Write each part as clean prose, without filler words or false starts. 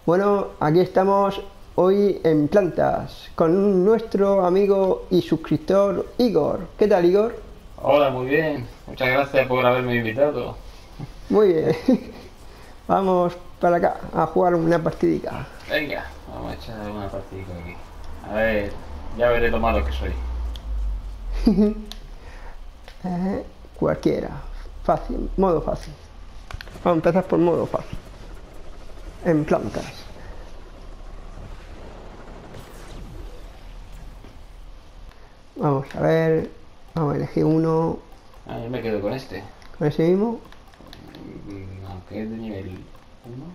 Bueno, aquí estamos hoy en Plantas con nuestro amigo y suscriptor Igor. ¿Qué tal, Igor? Hola, muy bien. Muchas gracias por haberme invitado. Muy bien. Vamos para acá a jugar una partidica. Venga, vamos a echar una partida aquí. A ver, ya veré lo malo que soy. Cualquiera. Fácil, modo fácil. Vamos a empezar por modo fácil. En Plantas. Vamos a ver. Vamos a elegir uno. Yo me quedo con este. Con ese mismo. Aunque es de nivel 1.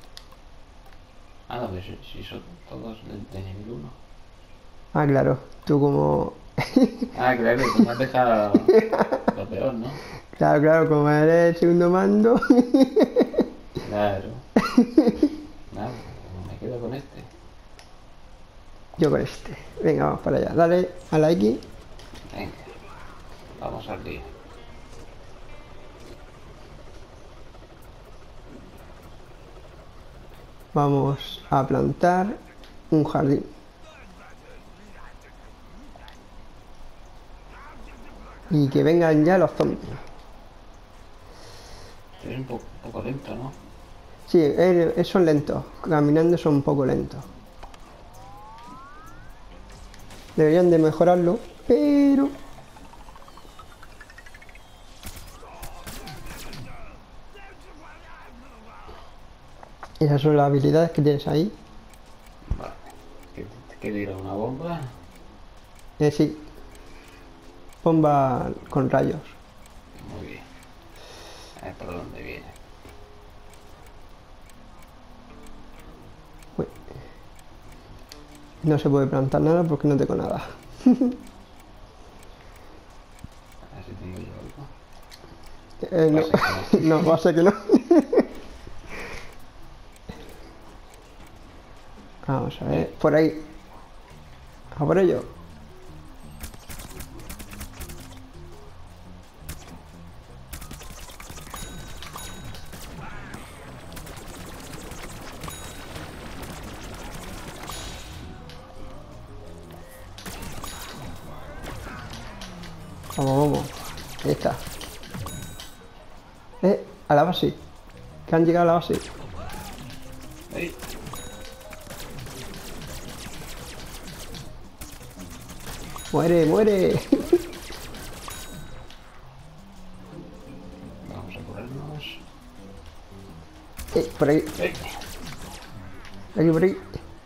No, pero si son todos de nivel 1. Ah, claro. Tú como... Claro, tú me has dejado lo peor, ¿no? Claro, como eres el segundo mando. Claro. Nada, me quedo con este. Yo con este. Venga, vamos para allá. Dale a la X. Venga, vamos al día. Vamos a plantar un jardín. Y que vengan ya los zombies. Es un poco lento, ¿no? Sí, son lentos. Caminando son un poco lentos. Deberían de mejorarlo, pero... Esas son las habilidades que tienes ahí. Vale. ¿Qué tira una bomba? Sí. Bomba con rayos. Muy bien. A ver por dónde viene. Uy. No se puede plantar nada porque no tengo nada. A ver si tengo yo algo. No, Va a ser que no. no, va a ser que no. Vamos a ver, por ahí. A por ello. Vamos. Ahí está. A la base. Que han llegado a la base. ¡Ey! Muere. Vamos a curarnos. Por ahí. ¡Ey! Por ahí.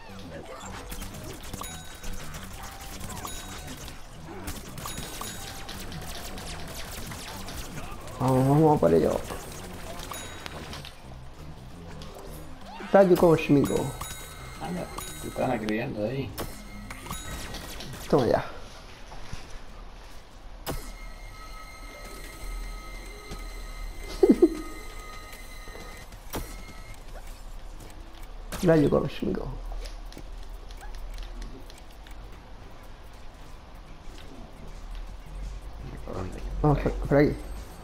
Vamos a por ello. Rayo cósmico. Anda, te están acribillando ahí. Toma ya. Rayo cósmico. ¿Por dónde? Vamos por aquí.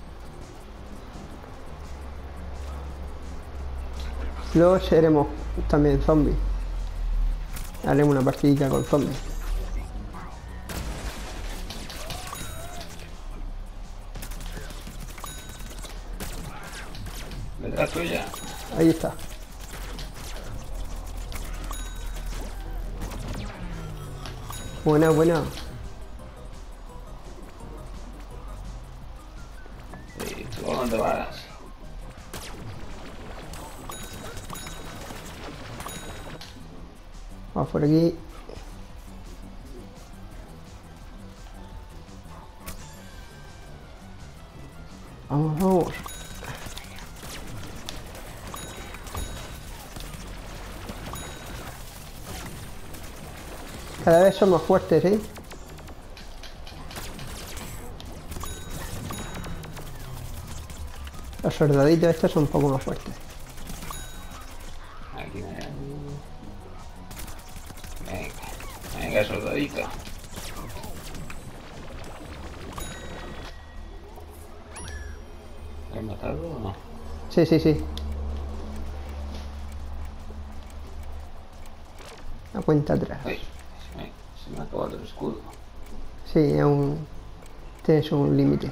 Luego seremos también zombies. Haremos una partidita con zombies. Detrás tuya. Ahí está. Buena. ¿Y tú a dónde vas? Vamos por aquí. Vamos. Cada vez son más fuertes, ¿eh? Los soldaditos estos son un poco más fuertes. Aquí me... Venga, soldadito. ¿Lo has matado o no? Sí. La cuenta atrás. Ay, se me ha acabado el escudo. Sí, aún tienes un límite.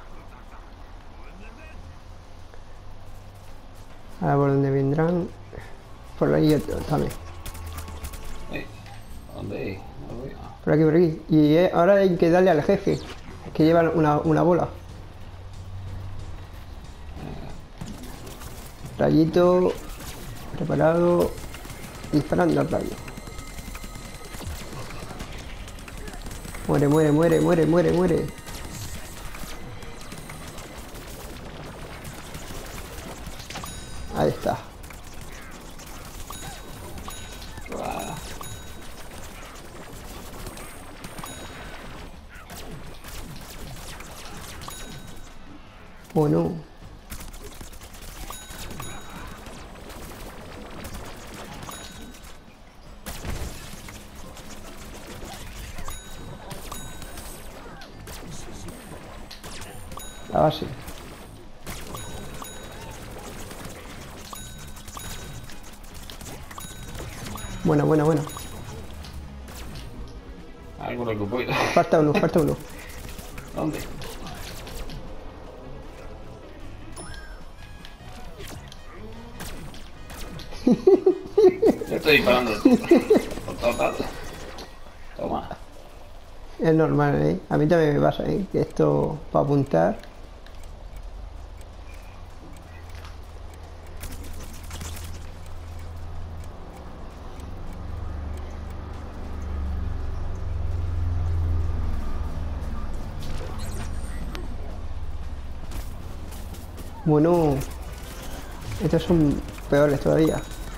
Ahora por donde vendrán. Por ahí otro también. Ay, ¿dónde? No lo veo. Por aquí, por aquí. Y ahora hay que darle al jefe, que lleva una bola. Rayito. Preparado. Disparando al rayo. Muere, muere, muere, muere, muere, muere. Ahí está. Ah, Oh no. La base. Bueno, bueno, bueno. algo lo que puedo. Falta uno, falta uno. ¿Dónde? Yo estoy disparando por todos lados. Toma. Es normal, ¿eh? A mí también me pasa, ¿eh? Que esto para apuntar. Bueno, estos son peores todavía.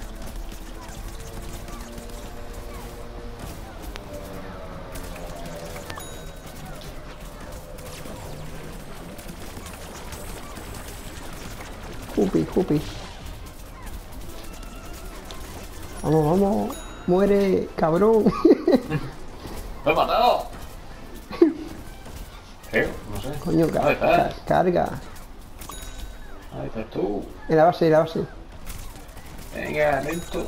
Jupi, jupi. Vamos, vamos. Muere, cabrón. ¡Lo he matado! Creo, no sé. Coño, ¿Dónde estás? carga. Ahí estás tú. En la base, en la base. Venga, lento.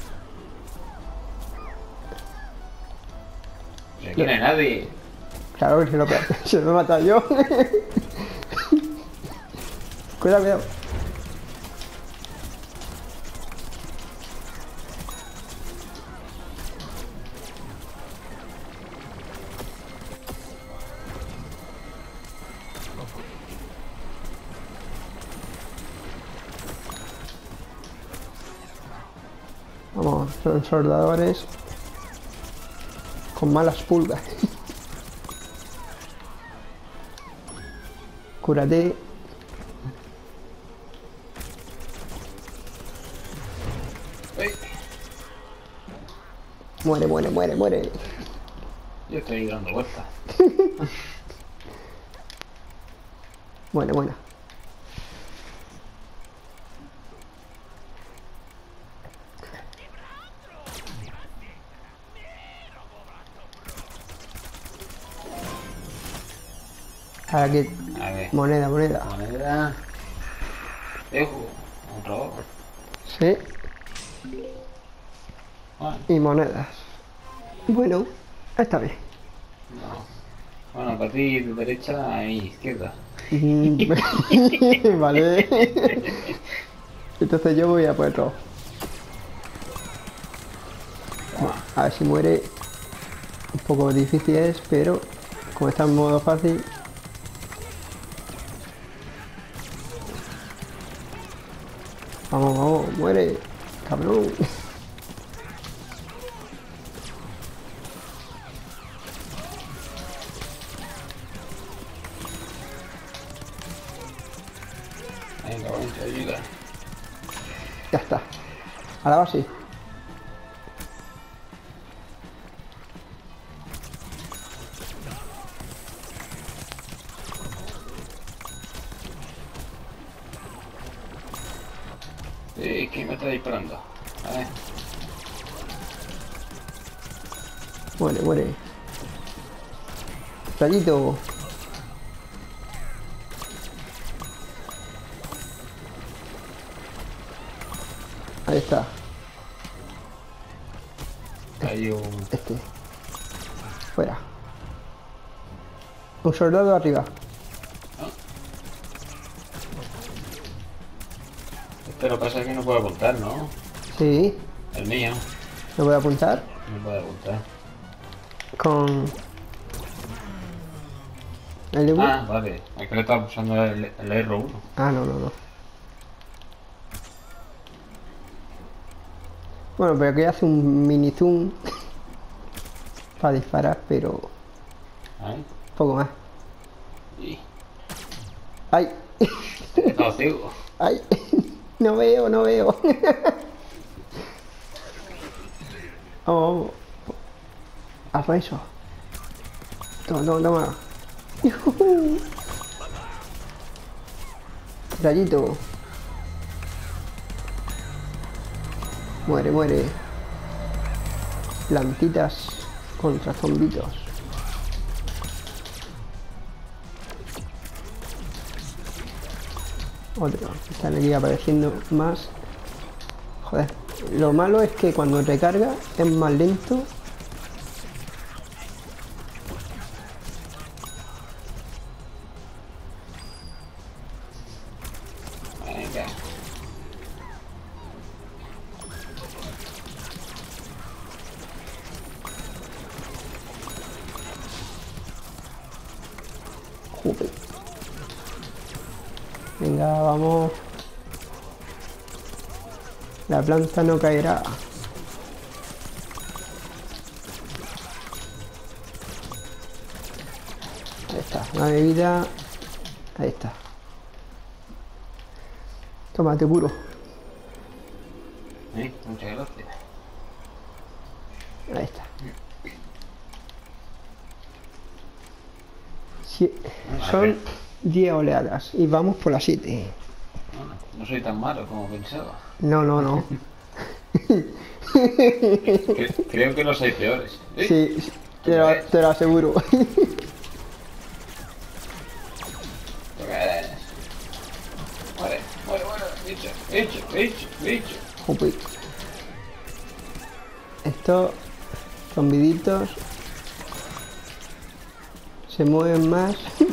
Si aquí no hay nadie. Claro que se lo he matado yo. Cuidado, cuidado. Vamos, son soldadores con malas pulgas. Cúrate. ¡Ey! Muere, muere, muere, muere. Yo estoy dando vueltas. Muere, muere. Ahora que... A ver. Moneda, moneda. Moneda. Dejo. Un robot. Sí. Bueno, Y monedas. Bueno, está bien. no. Bueno, para ti de derecha y izquierda. Vale. Entonces yo voy a por el rojo. Bueno, a ver si muere. Un poco difícil es, pero como está en modo fácil. Vamos, vamos, muere, cabrón. Venga, bueno, te ayuda. Ya está. A la base. ¿Quién me está disparando? A ver. Muere, muere. Rayito. Ahí está. Hay un... Este. Fuera. Un soldado arriba. Este lo que pasa es que no puede apuntar, ¿no? Sí. El mío Lo voy a apuntar no puede apuntar. con... ¿El de Ah, vale. Es que le estaba pulsando el R1. Ah, no, no, no. Bueno, pero aquí hace un mini zoom para disparar, pero Ahí. poco más. Y... ¡Ay! He estado ciego. ¡Ay! No veo, no veo. Oh, haz eso. Toma, toma, toma. ¡Yujú! Rayito. Muere, muere. Plantitas contra zombitos. Otro. Están aquí apareciendo más. Joder. Lo malo es que cuando recarga es más lento. Venga. Joder. Venga, vamos. La planta no caerá. Ahí está, una bebida. Ahí está. Tómate puro. Muchas gracias. Ahí está. Sí, son 10 oleadas y vamos por las 7. Bueno, no soy tan malo como pensaba. No, no, no. Creo que los hay peores. Sí, sí, te lo aseguro. Muere, muere, muere. Bicho, bicho, bicho, bicho. Joder. Estos zombiditos se mueven más.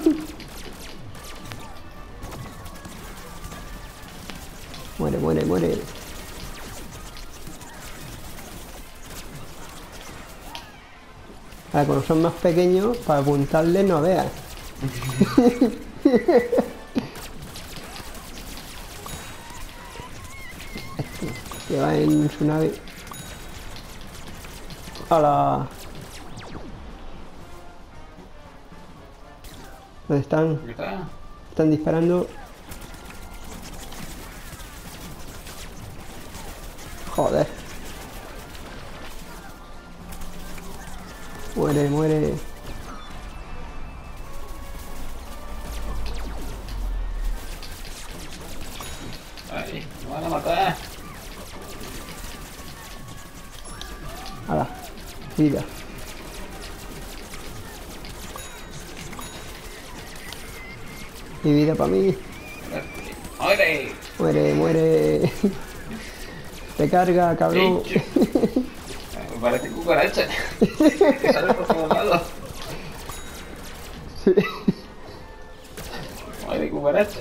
Muere, muere, muere. Ahora, cuando son más pequeños, para apuntarles no veas. Que va en su nave. ¡Hala! ¿Dónde están? ¿Qué está? Están disparando. Joder. Muere, muere. Ay, me van a matar. ¡Hala! Vida. Y vida para mí. ¡Muere! Muere, muere. Recarga, cabrón. Bicho. Me parece cucaracha. Que sale por todos lados. Sí. Muere cucaracha.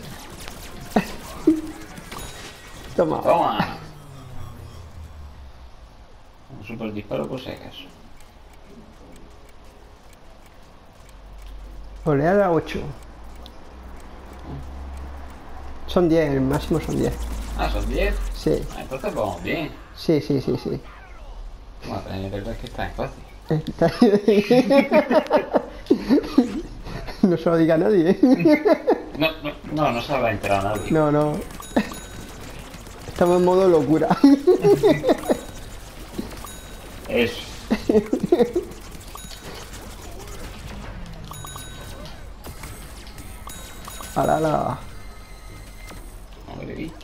Toma. Toma. Un super disparo por si acaso. Oleada 8. Son 10, el máximo son 10. Ah, son 10. Sí, Ah, entonces vamos bien. sí, sí, sí, sí. Bueno, también es verdad que está en fácil. No se lo diga a nadie. No se habrá enterado nadie. No, no. Estamos en modo locura. Eso. Ala, ala. Hombre, bicho.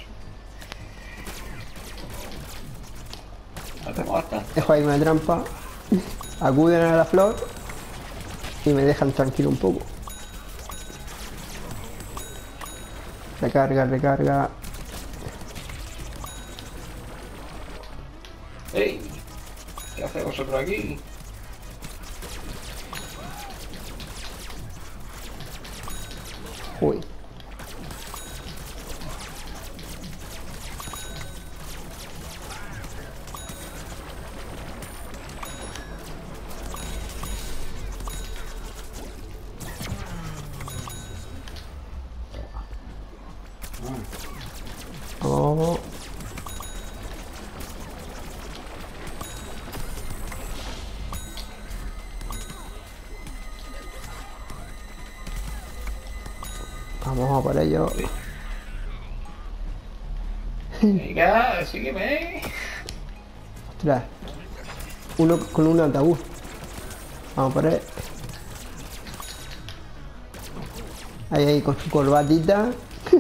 No tengo bastante. Dejo ahí una trampa. Acuden a la flor. Y me dejan tranquilo un poco. Recarga, recarga. ¡Ey! ¿Qué hacéis vosotros aquí? Uy. Oh. Vamos a por ello. Venga, sígueme. Ostras. Uno con un ataúd. Vamos por él. Ahí, con su corbatita.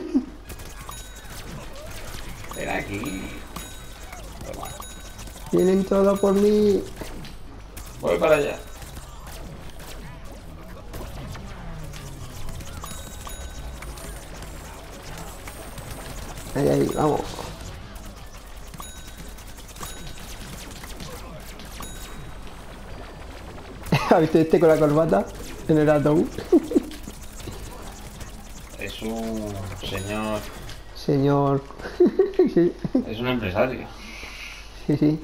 Ven aquí. Toma. Vienen todos por mí. Voy para allá. Ahí, vamos. ¿Has visto este con la corbata en el ataúd? Es un señor. Señor. Sí, Es un empresario. sí, sí.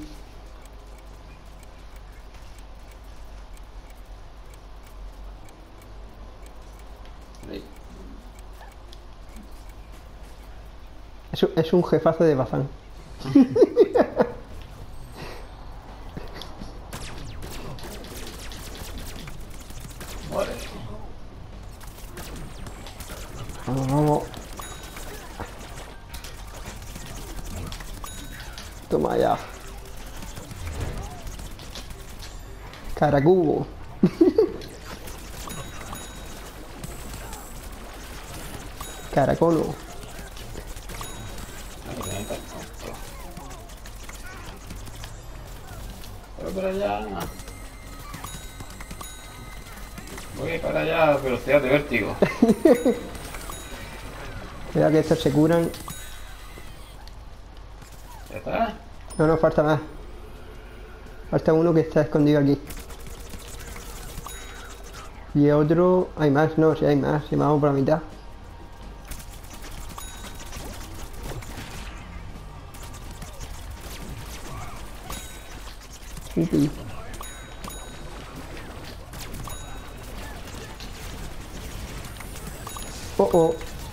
Es un jefazo de Bazán. Muere. Vamos, vamos. Toma ya. Caracubo. Caracono. Voy para allá. Voy para allá a velocidad de vértigo. Cuidado que estos se curan. ¿Ya está? No nos falta más. Falta uno que está escondido aquí. Y otro... Hay más, no, si hay más. Si vamos por la mitad. Upi. Oh, oh.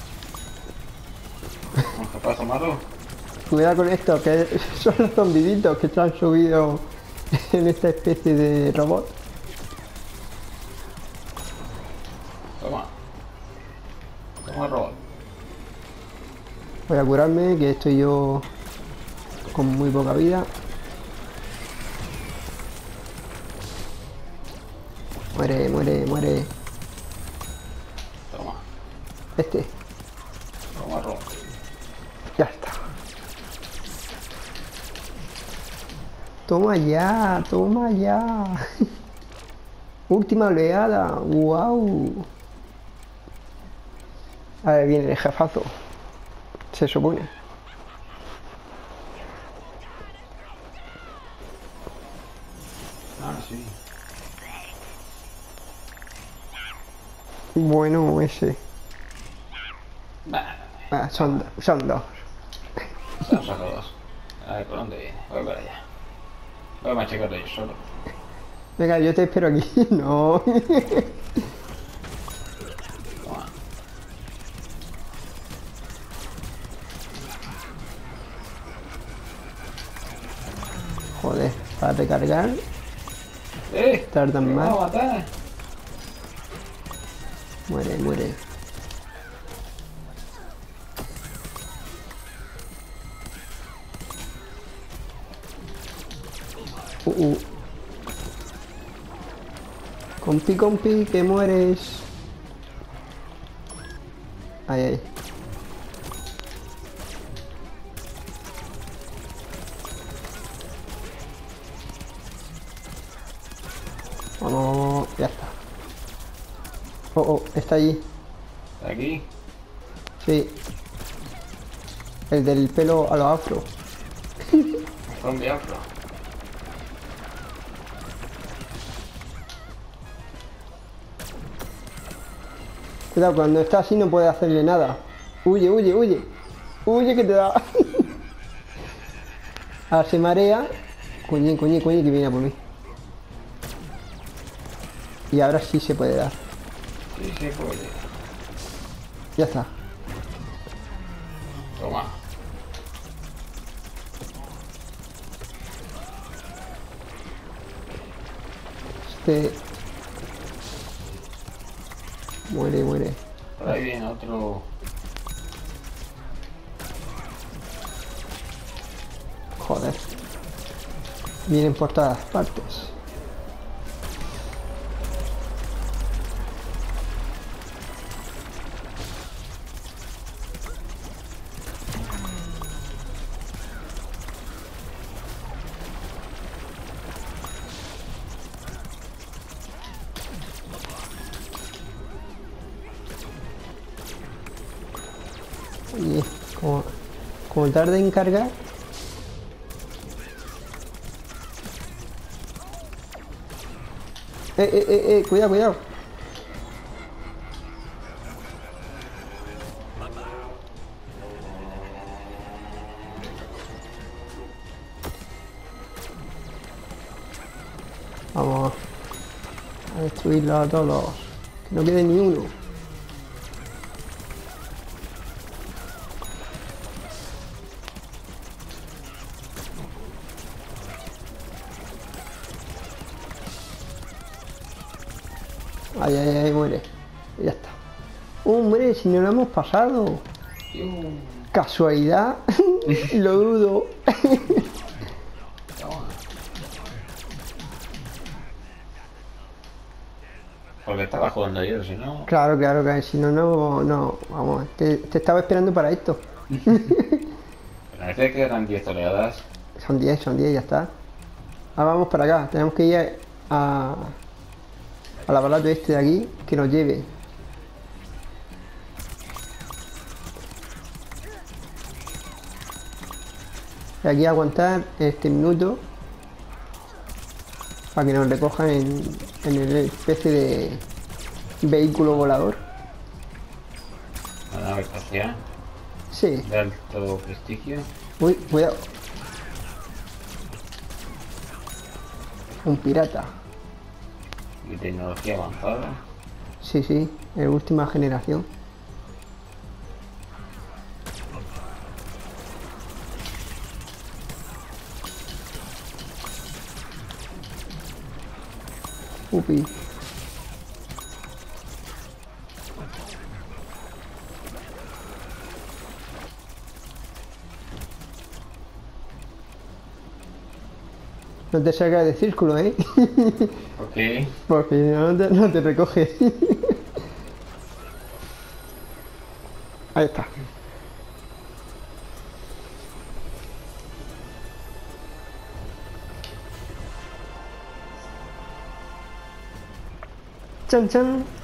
¿Qué pasa, malo? Cuidado con esto, que son los zombiditos que se han subido en esta especie de robot. Toma. Toma robot. Voy a curarme, que estoy yo con muy poca vida. Muere, muere, muere. Toma. Este. Toma robot. Ya está. Toma ya, toma ya. Última oleada. Wow. A ver, viene el jefazo. Se supone. Ah, sí. Bueno, ese. Bah, Ah, son dos. se han sacado dos. A ver, ¿por dónde viene? Voy para allá. Voy a machacarlo yo solo. Venga, yo te espero aquí. No. Toma. Joder, para recargar tardan ¡Me va a más. matar! Muere, muere. Uh. Compi, compi, que mueres. Ahí, ahí. Vamos, ya está. Oh, está allí. ¿Está aquí? Sí. El del pelo a los afro. Zombie afro. Cuidado, cuando está así no puede hacerle nada. Huye, huye, huye. Huye que te da. Ahora se marea. Coñe, coñe, coñe, que viene a por mí. Y ahora sí se puede dar. Sí, sí, pues. Ya está. Toma. Este... Muere, muere. Por ahí viene otro. Joder. Vienen por todas partes. Oye, como tarde en cargar. Cuidado, cuidado. Vamos a destruirlos a todos. Que no quede ni uno. Ay, ay, ay, muere. Ya está. Hombre, si no lo hemos pasado. ¿Casualidad? Lo dudo. Toma. Porque estaba jugando yo, si no. Claro, claro, que si no, no. Vamos, te estaba esperando para esto. Parece que eran 10 oleadas. Son 10, ya está. Ahora vamos para acá. Tenemos que ir al aparato este de aquí que nos lleve. Y aquí aguantar este minuto para que nos recojan en el especie de vehículo volador. Una nave espacial Sí. de alto prestigio. Uy, cuidado. Un pirata. Y tecnología avanzada. Sí, sí, es última generación. Upi. No te salgas de círculo, ¿eh? Ok. Porque no te recoge. Ahí está. Chan, chan.